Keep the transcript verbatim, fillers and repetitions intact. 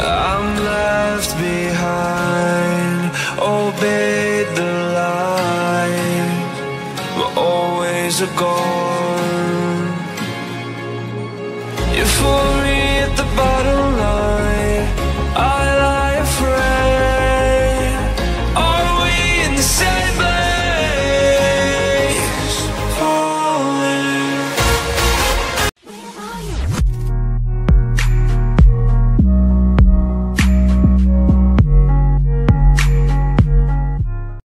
I'm left behind, obeyed the light, but always a gone. You're for